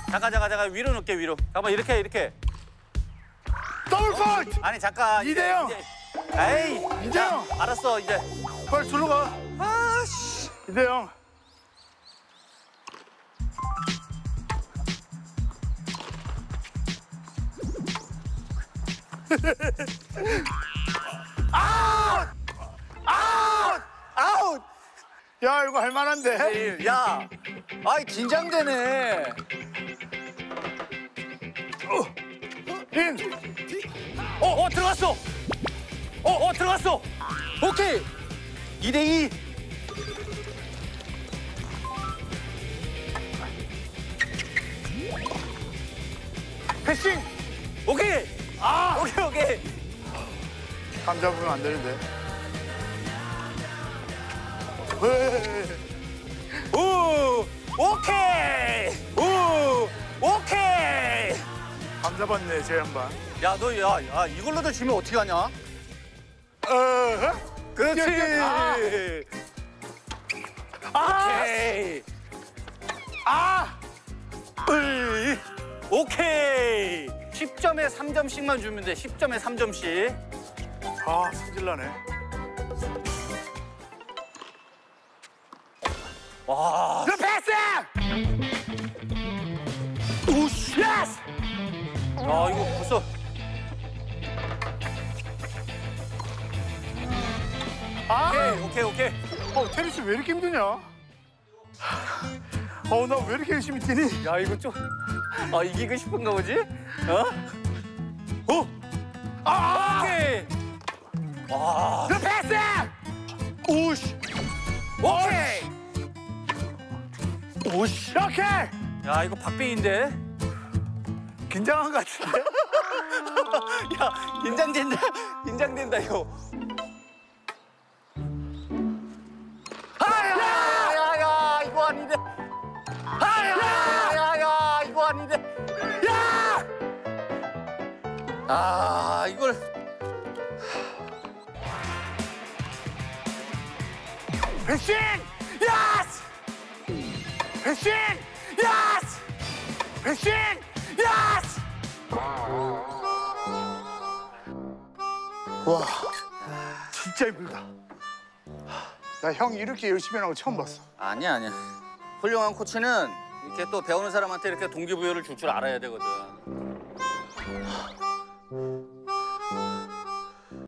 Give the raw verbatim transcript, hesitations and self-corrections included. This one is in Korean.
잠깐 잠깐 잠깐 위로 놓게 위로. 잠깐만 이렇게 이렇게. 더블 파이트! 아니 잠깐. 이 대 영. 에이. 이 대 영. 알았어 이제. 빨리 줄로 가. 아씨. 이 대 영. 아웃! 아웃! 아웃. 야, 이거 할 만한데? 야. 아이 긴장되네. 인! 어, 어 들어갔어. 어, 어 들어갔어. 오케이. 이 대 이. 패싱! 오케이. 아! 오케이 오케이. 감 잡으면 안 되는데. 왜? 오. 오케이. 오. 오케이. 감 잡았네, 제 양반. 야, 너, 야, 야, 이걸로도 지면 어떻게 하냐? 어? 그렇지. 아. 오케이. 아! 으이. 오케이. 십 점에 삼 점씩만 주면 돼. 십 점에 삼 점씩. 아, 승질나네. 와. 그 패스! 우씨. 예스! 아, 이거 벌써. 아! 오케이, 오케이, 오케이. 어, 테니스 왜 이렇게 힘드냐? 어, 나 왜 이렇게 열심히 뛰니? 야, 이거 좀. 아, 이기고 싶은가 보지? 어? 어? 아! 오케이. 와. 그 패스! 우씨! 오케이. 오씨! 오케이! 야, 이거 박빙인데? 긴장한 것 같은데? 야, 긴장된다. 긴장된다, 이거. 하야! 야, 야, 이거 아닌데. 하야! 야, 야, 이거 아닌데. 야! 아, 이걸. 패싱! 야스! 패싱! 야스! 패싱! 야스! 와, 진짜 힘들다. 나 형 이렇게 열심히 하는 거 처음 봤어. 아니야, 아니야. 훌륭한 코치는 이렇게 또 배우는 사람한테 이렇게 동기부여를 줄 줄 알아야 되거든.